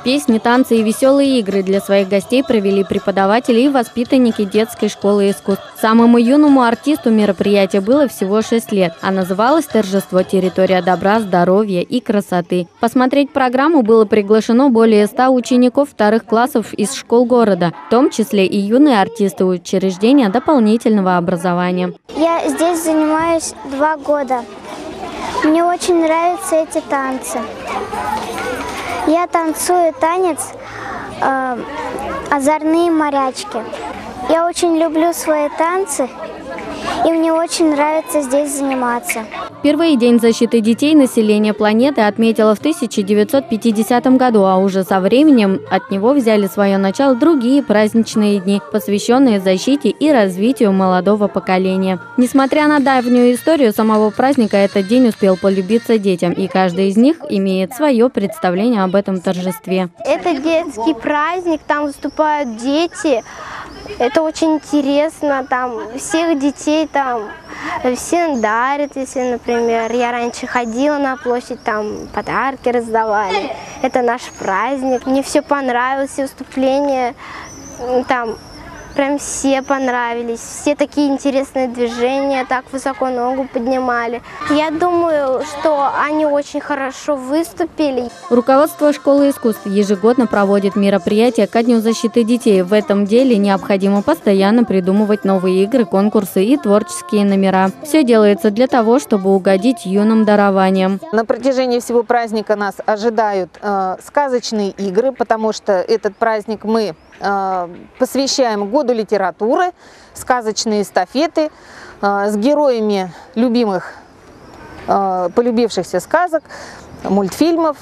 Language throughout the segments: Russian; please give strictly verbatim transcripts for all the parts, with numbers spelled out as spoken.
Песни, танцы и веселые игры для своих гостей провели преподаватели и воспитанники детской школы искусств. Самому юному артисту мероприятия было всего шесть лет, а называлось торжество «Территория добра, здоровья и красоты». Посмотреть программу было приглашено более ста учеников вторых классов из школ города, в том числе и юные артисты учреждения дополнительного образования. Я здесь занимаюсь два года. Мне очень нравятся эти танцы. Я танцую танец э, «Озорные морячки». Я очень люблю свои танцы, и мне очень нравится здесь заниматься. Впервые День защиты детей население планеты отметило в тысяча девятьсот пятидесятом году, а уже со временем от него взяли свое начало другие праздничные дни, посвященные защите и развитию молодого поколения. Несмотря на давнюю историю самого праздника, этот день успел полюбиться детям, и каждый из них имеет свое представление об этом торжестве. Это детский праздник, там выступают дети. Это очень интересно, там всех детей там все дарят, если, например, я раньше ходила на площадь, там подарки раздавали. Это наш праздник. Мне все понравилось, все выступления, там прям все понравились. Все такие интересные движения, так высоко ногу поднимали. Я думаю, что они очень хорошо выступили. Руководство школы искусств ежегодно проводит мероприятия ко Дню защиты детей. В этом деле необходимо постоянно придумывать новые игры, конкурсы и творческие номера. Все делается для того, чтобы угодить юным дарованиям. На протяжении всего праздника нас ожидают э, сказочные игры, потому что этот праздник мы э, посвящаем году литературы, сказочные эстафеты э, с героями любимых, э, полюбившихся сказок, мультфильмов.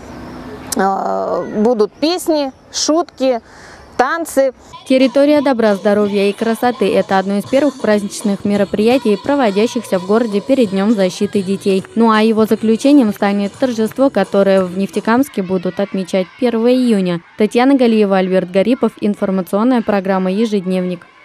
Будут песни, шутки, танцы. Территория добра, здоровья и красоты – это одно из первых праздничных мероприятий, проводящихся в городе перед Днем защиты детей. Ну а его заключением станет торжество, которое в Нефтекамске будут отмечать первого июня. Татьяна Галиева, Альберт Гарипов. Информационная программа «Ежедневник».